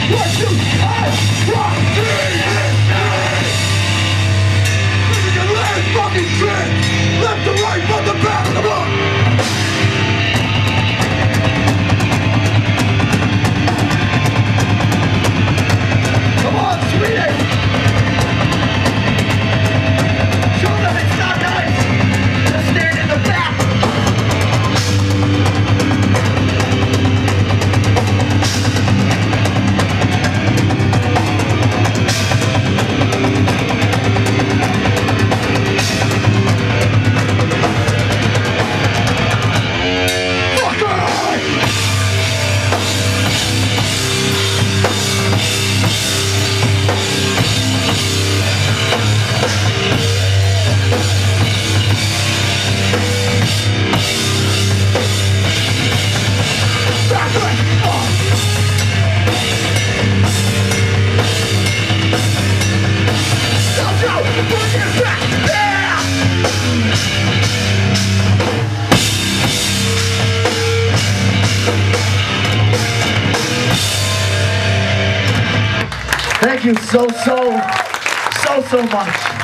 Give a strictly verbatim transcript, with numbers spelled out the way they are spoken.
What you have from me is me. This is your last fucking trick. Left to right, front to back, come on. Come on, sweetie. Show them it's not nice to stand in the back. Thank you so, so, so, so much.